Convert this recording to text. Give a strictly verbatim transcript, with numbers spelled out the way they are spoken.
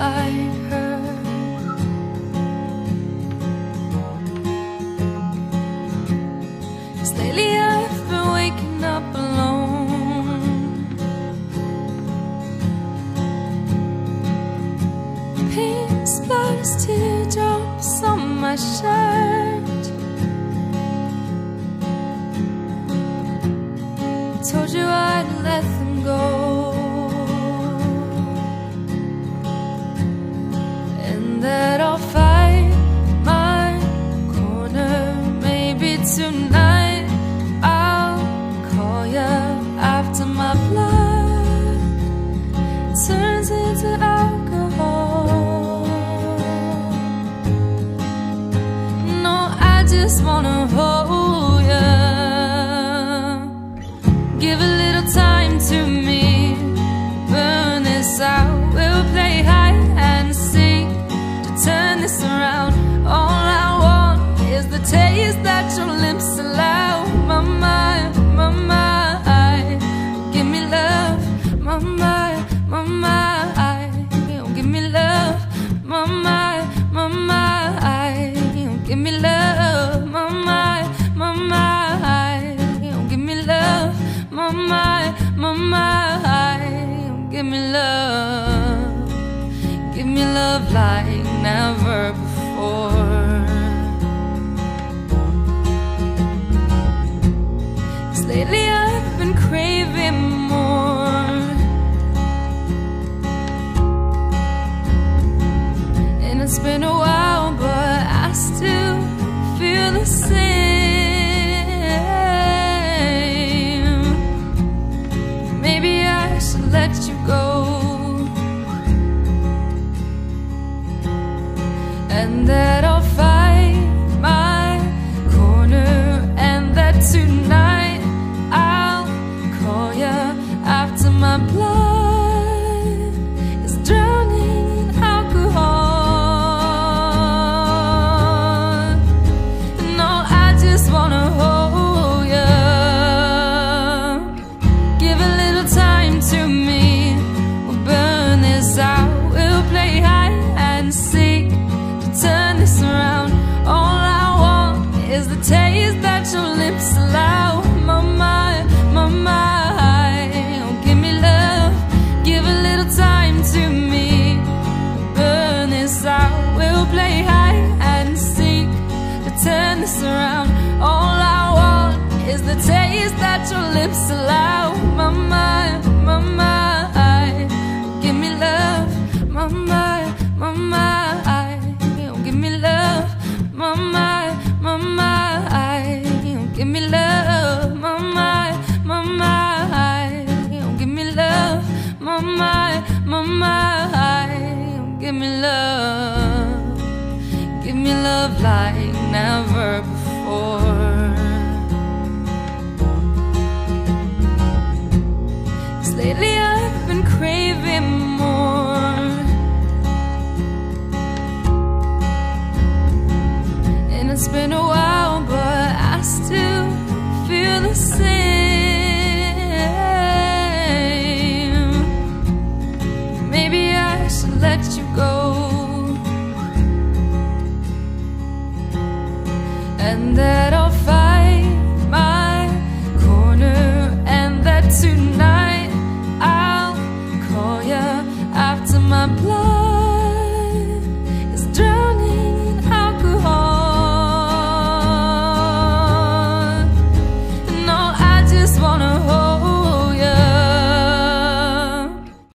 her. 'Cause lately I've been waking up alone, paint splatters, teardrops on my shirt. Told you I'd let them go, and that I'll fight my corner. Maybe tonight I'll call you after my blood turns into alcohol. No, I just wanna hold you. Give a little time to me, burn this out. We'll play hide and seek to turn this around. All I want is the taste that your lips allow. My mind, my mind, give me love. My mind, my mind, give me love. My mind, my mind, give me love. My mind, my mind, give me love. My mind, my mind, give me love. Give me love like never before. 'Cause lately I've been craving more, and it's been a while, but I still feel the same. Let you go, and that I'll fight my corner, and that tonight I'll call you after my blood is drowning in alcohol. No, I just wanna hold you. Give a little time to me, we'll burn this out. We'll play hide and seek to turn this around. All I want is the taste that your lips allow. My mind, my mind, give me love. Give a little time to me, burn this out. We'll play hide and seek to turn this around. All I want is the taste that your lips allow. My mind, my mind, give me love. My mind, my mind, give me love. My mind, my mind, give me love. My mind, my mind, give me love. My mind, my mind, give me love. Give me love like never before. Lately I've been craving more, and it's been a while, but I still feel the same. Maybe I should let you go, and that I'll fight my corner, and that tonight I'll call you after my blood